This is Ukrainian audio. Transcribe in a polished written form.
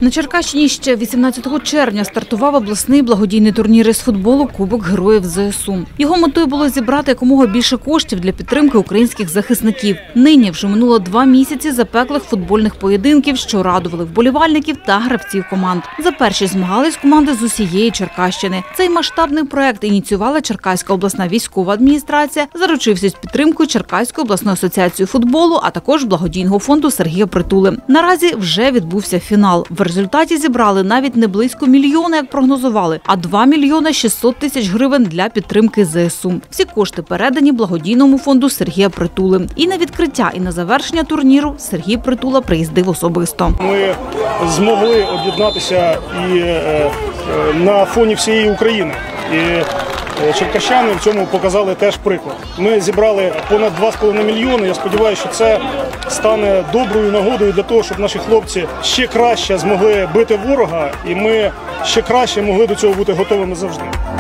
На Черкащині ще 18 червня стартував обласний благодійний турнір із футболу «Кубок Героїв ЗСУ». Його метою було зібрати якомога більше коштів для підтримки українських захисників. Нині вже минуло 2 місяці запеклих футбольних поєдинків, що радували вболівальників та гравців команд. За перші змагались команди з усієї Черкащини. Цей масштабний проект ініціювала Черкаська обласна військова адміністрація, заручившись підтримкою Черкаської обласної асоціації футболу, а також благодійного фонду Сергія Притули. Наразі вже відбувся фінал. В результаті зібрали навіть не близько мільйона, як прогнозували, а 2 мільйони 600 тисяч гривень для підтримки ЗСУ. Всі кошти передані благодійному фонду Сергія Притули. І на відкриття, і на завершення турніру Сергій Притула приїздив особисто. Ми змогли об'єднатися і на фоні всієї України. І черкащани в цьому показали теж приклад. Ми зібрали понад 2,5 мільйони. Я сподіваюся, що це стане доброю нагодою для того, щоб наші хлопці ще краще змогли бити ворога, і ми ще краще могли до цього бути готовими завжди.